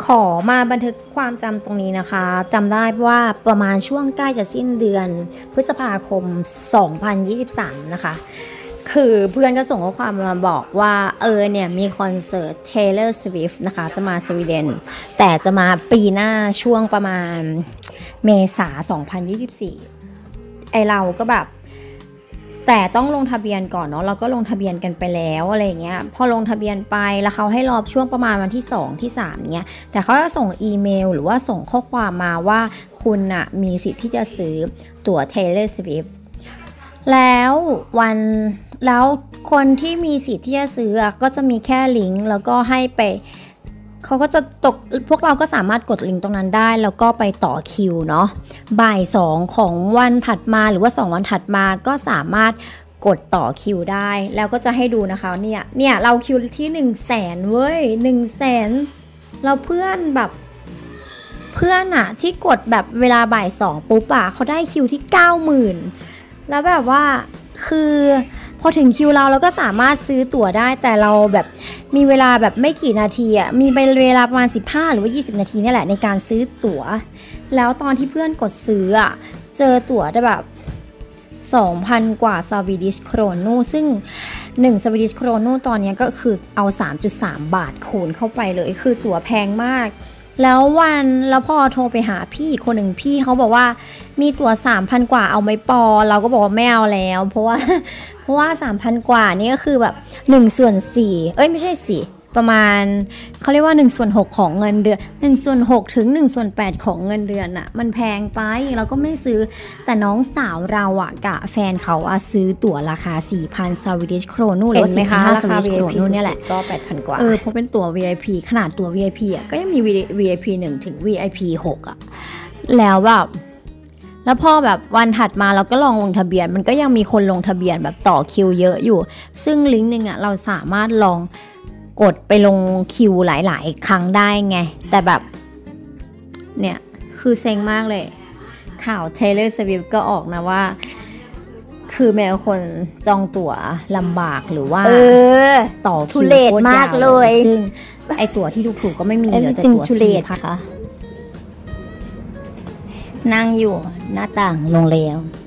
ขอมาบันทึกความจำตรงนี้นะคะจำได้ว่าประมาณช่วงใกล้จะสิ้นเดือนพฤษภาคม 2023 นะคะคือเพื่อนก็ส่งข้อความมาบอกว่าเนี่ยมีคอนเสิร์ต Taylor Swift นะคะจะมาสวีเดนแต่จะมาปีหน้าช่วงประมาณเมษา 2024 เราก็แบบแต่ต้องลงทะเบียนก่อนเนาะเราก็ลงทะเบียนกันไปแล้วอะไรเงี้ยพอลงทะเบียนไปแล้วเขาให้รอช่วงประมาณวันที่2ที่3เนี้ยแต่เขาจะส่งอีเมลหรือว่าส่งข้อความมาว่าคุณน่ะมีสิทธิ์ที่จะซื้อตั๋ว Taylor Swift แล้วคนที่มีสิทธิ์ที่จะซื้อก็จะมีแค่ลิงก์แล้วก็ให้ไปเขาก็จะพวกเราก็สามารถกดลิงก์ตรงนั้นได้แล้วก็ไปต่อคิวเนาะบ่าย2ของวันถัดมาหรือว่า2วันถัดมาก็สามารถกดต่อคิวได้แล้วก็จะให้ดูนะคะเนี่ยเราคิวที่ 100,000 เว้ย 100,000เราเพื่อนอะที่กดแบบเวลาบ่าย2ปุ๊บอะเขาได้คิวที่ 90,000 แล้วแบบว่าคือพอถึงคิวเราก็สามารถซื้อตั๋วได้แต่เราแบบมีเวลาแบบไม่กี่นาทีอ่ะมีเวลาประมาณ15หรือว่า20นาทีนี่แหละในการซื้อตั๋วแล้วตอนที่เพื่อนกดซื้ออ่ะเจอตั๋วได้แบบ 2,000 กว่าสวีดิชโครนูซึ่ง1สวีดิชโครนูตอนนี้ก็คือเอา 3.3 บาทคูณเข้าไปเลยคือตั๋วแพงมากแล้วพอโทรไปหาพี่คนหนึ่งพี่เขาบอกว่ามีตั๋ว 3,000 กว่าเอาไหมปอเราก็บอกว่าไม่เอาแล้วเพราะว่า 3,000 กว่านี่ก็คือแบบ1/4ไม่ใช่สิประมาณเขาเรียกว่า1/6ของเงินเดือน1/6ถึง1/8ของเงินเดือนอะมันแพงไปเราก็ไม่ซื้อแต่น้องสาวเราอะกับแฟนเขาซื้อตั๋วราคา 4,000 สวีดิชโครนูหรือว่า4,500 สวีดิชโครนูเนี่ยแหละก็ 8,000 กว่าเพราะเป็นตั๋ว VIP ขนาดตั๋ว VIP อะก็ยังมี VIP 1ถึง VIP 6อะแล้วพอแบบวันถัดมาเราก็ลองลงทะเบียนมันก็ยังมีคนลงทะเบียนแบบต่อคิวเยอะอยู่ซึ่งลิงก์นึงเราสามารถลองกดไปลงคิวหลายๆครั้งได้ไงแต่แบบเนี่ยคือเซ็งมากเลยข่าว Taylor Swift ก็ออกนะว่าคือแม้คนจองตั๋วลำบากหรือว่าต่อคิวโคตรยาวเลยซึ่งไอตั๋วที่ถูกๆก็ไม่มีเหลือแต่ตั๋ว4,000ค่ะนั่งอยู่หน้าต่างโรงแรม